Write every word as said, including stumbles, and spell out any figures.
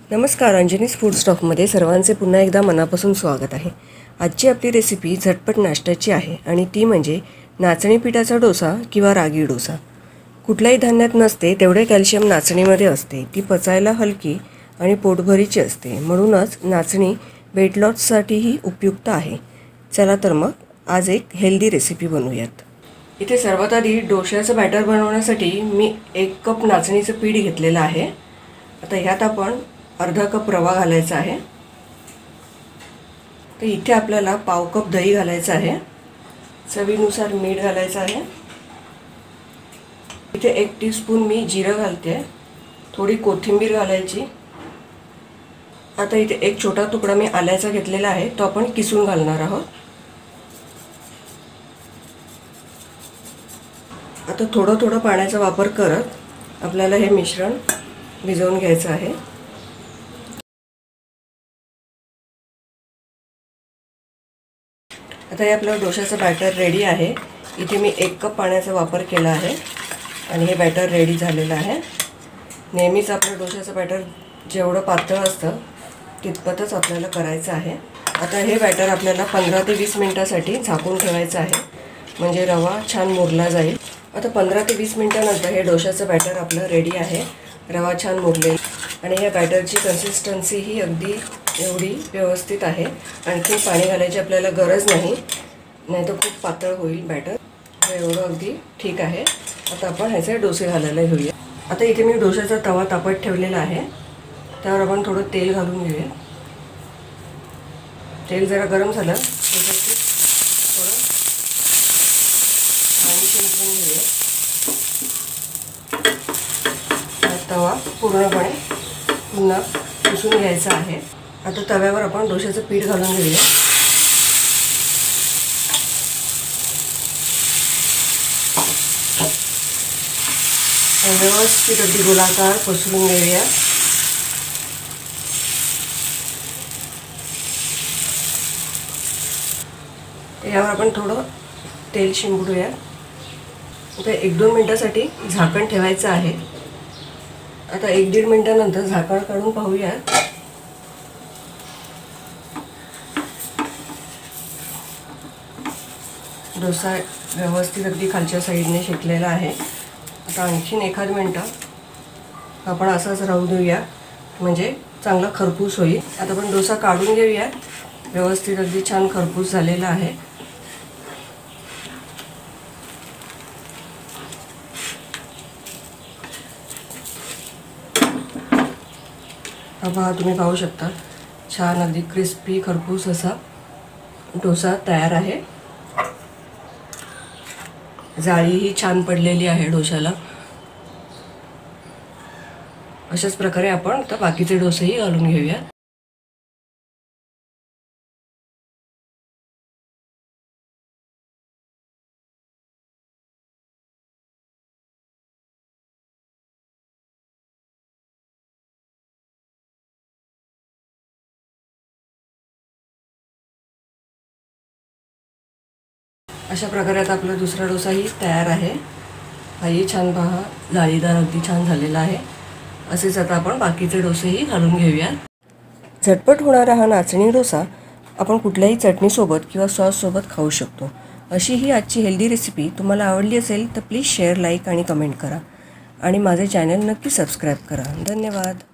नमस्कार, अंजनीज फूड स्टॉकमध्ये सर्वांचे पुन्हा एकदा मनापासून स्वागत आहे। आजची आपली रेसिपी झटपट नाश्त्याची आहे आणि ती म्हणजे नाचणी पिठाचा डोसा किंवा रागी डोसा। कुठल्याही धान्यात नसते तेवढे कॅल्शियम नाचणीमध्ये असते। ती पचायला हलकी आणि पोटभरीची असते, म्हणूनच नाचणी वेट लॉससाठीही उपयुक्त आहे। चला तर मग आज एक हेल्दी रेसिपी बनवूयात। इथे सर्वात आधी डोश्याचं बॅटर बनवण्यासाठी मी एक कप नाचणीचं पीठ घेतलेलं आहे। आता ह्यात आपण अर्धा कप रवा घालायचा आहे। तर इथे आपल्याला पाव कप दही घालायचं आहे। चवीनुसार मीठ घालायचं आहे। इथे एक टीस्पून मी जिरं घालते, थोडी कोथिंबीर घालायची। आता इथे एक छोटा तुकडा मी आल्याचा घेतलेला आहे, तो आपण किसून घालणार आहोत। आता थोडं थोडं पाण्याचा वापर करत आपल्याला हे मिश्रण भिजवून घ्यायचं आहे। आता हे आपलं डोशाचं बॅटर रेडी आहे। इथे मी एक कप पाण्याचा वापर केला आहे आणि हे बॅटर रेडी झालेलं आहे। नेहमीच आपलं डोशाचं बॅटर जेवढं पातळ असतं तितपतच आपल्याला करायचं आहे। आता हे बॅटर आपल्याला पंधरा ते वीस मिनिटांसाठी झाकून ठेवायचं आहे, म्हणजे रवा छान मुरला जाईल। आता पंधरा ते वीस मिनिटांनंतर हे डोशाचं बॅटर आपलं रेडी आहे। रवा छान मुरले आणि या बॅटरची कन्सिस्टन्सी ही अगदी एवढी व्यवस्थित आहे। आणखी पाणी घालायची आपल्याला गरज नाही, नाही तर खूप पातळ होईल बॅटर। एवढं अगदी ठीक आहे। आता आपण ह्याचे डोसे घालायला घेऊया। आता इथे मी डोशाचा तवा तापत ठेवलेला आहे, त्यावर आपण थोडं तेल घालून घेऊया। तेल जरा गरम झालं त्याच्यात थोडं पाणी शिंपडून घेऊया। तवा पूर्णपणे पुन्हा पुसून घ्यायचा आहे। आता तव्यावर आपण डोशाचं पीठ घालून घेऊया। व्यवस्थित अगदी गोलाकार पसरून घेऊया। यावर आपण थोडं तेल शिंपडूया। आता एक दोन मिनिटांसाठी झाकण ठेवायचं आहे। आता एक दीड मिनिटानंतर झाकण काढून पाहूया। डोसा व्यवस्थित अगदी खालच्या साईडने शेकलेला आहे। आता आणखीन एखाद मिनिट आपण असाच राहू देऊया, म्हणजे चांगला खरपूस होईल। आता आपण डोसा काढून घेऊया। व्यवस्थित अगदी छान खरपूस झालेला आहे। हा पहा, तुम्ही पाहू शकता छान अगदी क्रिस्पी खरपूस असा डोसा तयार आहे। जाळी ही छान पडलेली आहे डोशाला। अशाच प्रकारे आपण आता बाकीचे डोसेही घालून घेऊया। अशा प्रकारे आता आपला दुसरा डोसाही तयार आहे। हाही छान पहा, जाळीदार अगदी छान झालेला आहे। असेच आता आपण बाकीचे डोसेही घालून घेऊया। झटपट होणारा हा नाचणी डोसा आपण कुठल्याही चटणीसोबत किंवा सॉससोबत खाऊ शकतो। अशी ही आजची हेल्दी रेसिपी तुम्हाला आवडली असेल तर प्लीज शेअर, लाईक आणि कमेंट करा आणि माझे चॅनल नक्की सबस्क्राईब करा। धन्यवाद।